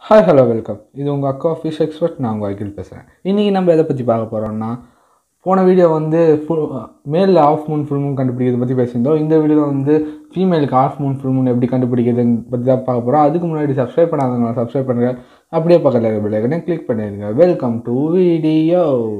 Hi hello welcome. இது உங்கள் அக்கா ஃபிஷ் எக்ஸ்பர்ட். நான் உங்கள் அகில் பேசுகிறேன். இன்றைக்கி நம்ம எதை பற்றி பார்க்க போகிறோம்னா, போன வீடியோ வந்து மேலில் ஆஃப் மூன் ஃபுல் மூன் கண்டுபிடிக்கிறத பற்றி பேசியிருந்தோம். இந்த வீடியோவில் வந்து ஃபீமேலுக்கு ஆஃப் மூன் ஃபுல் மூன் எப்படி கண்டுபிடிக்கிறதுன்னு பற்றி தான் பார்க்க போகிறோம். அதுக்கு முன்னாடி சப்ஸ்கிரைப் பண்ணாதவங்க சப்ஸ்கிரைப் பண்ணுங்கள். அப்படியே பக்கத்தில் இருக்க பெல் ஐகானை கிளிக் பண்ணிடுங்க. Welcome to video.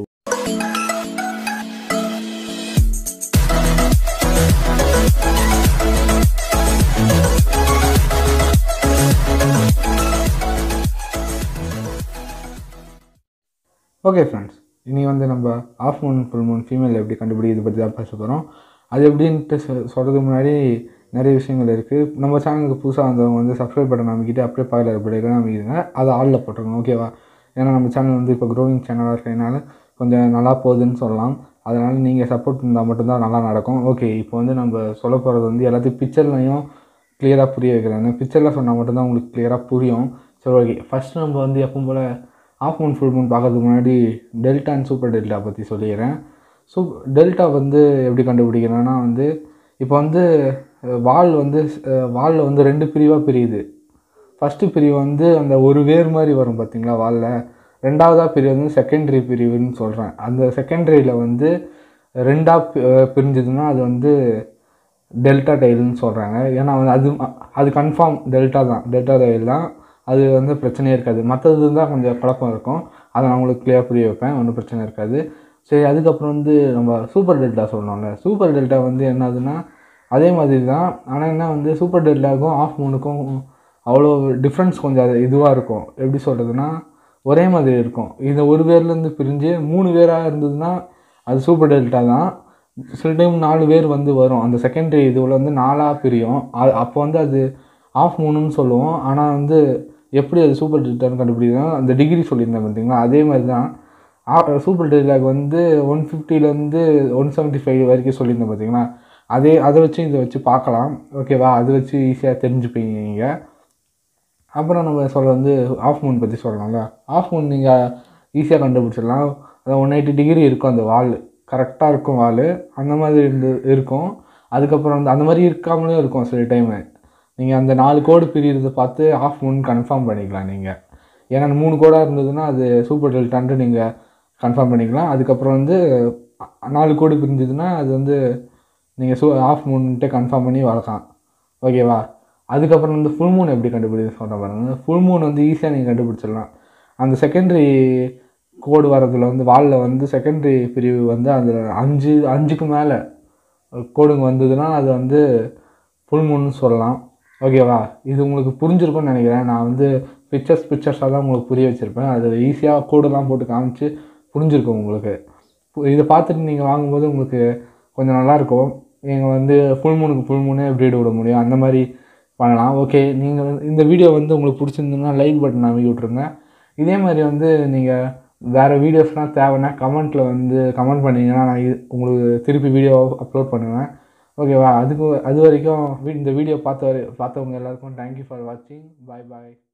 Okay friends, இன்றைக்கி வந்து நம்ம half moon full moon female எப்படி கண்டுபிடிக்கிறது பற்றி தான் பேச போகிறோம். அது எப்படின்ட்டு சொல்கிறதுக்கு முன்னாடி நிறைய விஷயங்கள் இருக்குது. நம்ம சேனலுக்கு புதுசாக வந்தவங்க வந்து சப்ஸ்கிரைப் பண்ண நம்பிக்கிட்டு அப்படியே பக்கத்தில் இருக்க நம்பிக்கிங்க. அதை ஆளில் போட்டுருங்க, ஓகேவா? ஏன்னா நம்ம சேனல் வந்து இப்போ க்ரோவிங் சேனலாக இருக்கிறதுனால கொஞ்சம் நல்லா போகுதுன்னு சொல்லலாம். அதனால் நீங்கள் சப்போர்ட் இருந்தால் மட்டும்தான் நல்லா நடக்கும். ஓகே, இப்போ வந்து நம்ம சொல்ல போகிறது வந்து எல்லாத்தையும் பிக்சர்லையும் கிளியராக புரிய வைக்கிறாங்க. பிக்சரில் சொன்னால் மட்டும்தான் உங்களுக்கு கிளியராக புரியும். சரி, ஓகே. ஃபஸ்ட்டு நம்ம வந்து எப்பவும் போல் ஆஃப் மூன் ஃபுல் மூன் பார்க்கறதுக்கு முன்னாடி டெல்டா அண்ட் சூப்பர் டெல்டா பற்றி சொல்லிடுறேன். டெல்டா வந்து எப்படி கண்டுபிடிக்கிறேன்னா வந்து இப்போ வந்து வாலில் வந்து ரெண்டு பிரிவாக பிரியுது. ஃபஸ்ட்டு பிரிவு வந்து அந்த ஒரு வேர் மாதிரி வரும் பார்த்திங்களா வாலில். ரெண்டாவதாக பிரிவு வந்து செகண்டரி பிரிவுன்னு சொல்கிறேன். அந்த செகண்டரியில் வந்து ரெண்டாக பிரிஞ்சதுன்னா அது வந்து டெல்டா டைல்னு சொல்கிறாங்க. ஏன்னா வந்து அது கன்ஃபார்ம் டெல்டா டைல் தான். அது வந்து பிரச்சனையே இருக்காது. மற்றது தான் கொஞ்சம் குழப்பம் இருக்கும். அதை நான் உங்களுக்கு கிளியராக புரிய வைப்பேன். ஒன்றும் பிரச்சனை இருக்காது. சரி, அதுக்கப்புறம் வந்து நம்ம சூப்பர் டெல்டா சொல்லணும்ல. சூப்பர் டெல்டா வந்து என்னதுன்னா அதே மாதிரி தான். ஆனால் என்ன வந்து சூப்பர் டெல்டாவுக்கும் ஆஃப் மூனுக்கும் அவ்வளோ டிஃப்ரென்ஸ் கொஞ்சம் அது இதுவாக இருக்கும். எப்படி சொல்கிறதுனா ஒரே மாதிரி இருக்கும். இந்த ஒரு வேர்லேருந்து பிரிஞ்சு 3 வேராக இருந்ததுன்னா அது சூப்பர் டெல்டா தான். சில டைம் 4 வேர் வந்து வரும். அந்த செகண்டரி இதுவில் வந்து 4ஆக பிரியும். அப்போ வந்து அது ஆஃப் மூணுன்னு சொல்லுவோம். ஆனால் வந்து எப்படி அது சூப்பர் டெல்டான்னு கண்டுபிடிக்கிறோம் அந்த டிகிரி சொல்லியிருந்தேன் பார்த்தீங்களா, அதே மாதிரி தான் சூப்பர் டெல்டாக்கு வந்து 150லேருந்து 175 வரைக்கும் சொல்லியிருந்தேன் பார்த்தீங்களா. அதை வச்சு இதை வச்சு பார்க்கலாம், ஓகேவா? அதை வச்சு ஈஸியாக தெரிஞ்சுப்பீங்க நீங்கள். அப்புறம் நம்ம சொல்ல வந்து ஆஃப் மூன் பற்றி சொல்லலாம்ல. ஆஃப் மூன் நீங்கள் ஈஸியாக கண்டுபிடிச்சிடலாம். அதான் 180 டிகிரி இருக்கும் அந்த வால், கரெக்டாக இருக்கும் வால். அந்த மாதிரி இருக்கும். அதுக்கப்புறம் வந்து அந்த மாதிரி இருக்காமலே இருக்கும் சில டைமு. நீங்கள் அந்த 4 கோடு பிரிகிறத பார்த்து ஆஃப் மூன் கன்ஃபார்ம் பண்ணிக்கலாம் நீங்கள். ஏன்னா 3 கோடாக இருந்ததுன்னா அது சூப்பர் டெல்டான்ட்டு நீங்கள் கன்ஃபார்ம் பண்ணிக்கலாம். அதுக்கப்புறம் வந்து 4 கோடு பிரிஞ்சதுன்னா அது வந்து நீங்கள் ஆஃப் மூன்ட்டு கன்ஃபார்ம் பண்ணி வளர்க்கலாம், ஓகேவா? அதுக்கப்புறம் வந்து ஃபுல் மூன் எப்படி கண்டுபிடிச்சு சொல்ல பாருங்கள். ஃபுல் மூன் வந்து ஈஸியாக நீங்கள் கண்டுபிடிச்சிடலாம். அந்த செகண்டரி கோடு வரதில் வந்து வாலில் வந்து செகண்டரி பிரிவு வந்து அதில் 5க்கு மேலே கோடுங்க வந்ததுன்னா அது வந்து ஃபுல் மூன்னு சொல்லலாம், ஓகேவா? இது உங்களுக்கு புரிஞ்சிருக்கும்னு நினைக்கிறேன். நான் வந்து பிக்சர்ஸாக தான் உங்களுக்கு புரிய வச்சுருப்பேன். அதில் ஈஸியாக கோடெல்லாம் போட்டு காமிச்சு புரிஞ்சிருக்கும் உங்களுக்கு. இதை பார்த்துட்டு நீங்கள் வாங்கும்போது உங்களுக்கு கொஞ்சம் நல்லாயிருக்கும். நீங்கள் வந்து ஃபுல் மூனே ப்ரீடு விட முடியும், அந்த மாதிரி பண்ணலாம். ஓகே, நீங்கள் இந்த வீடியோ வந்து உங்களுக்கு பிடிச்சிருந்ததுன்னா லைக் பட்டன் அமைக்க விட்ருங்க. இதே மாதிரி வந்து நீங்கள் வேறு வீடியோஸ்லாம் தேவைன்னா கமெண்ட்டில் வந்து கமெண்ட் பண்ணிங்கன்னா நான் உங்களுக்கு திருப்பி வீடியோ அப்லோட் பண்ணுவேன், ஓகேவா? அது வரைக்கும் இந்த வீடியோ பார்த்தவங்க எல்லாருக்கும் தேங்க்யூ ஃபார் வாட்சிங். பாய் பாய்.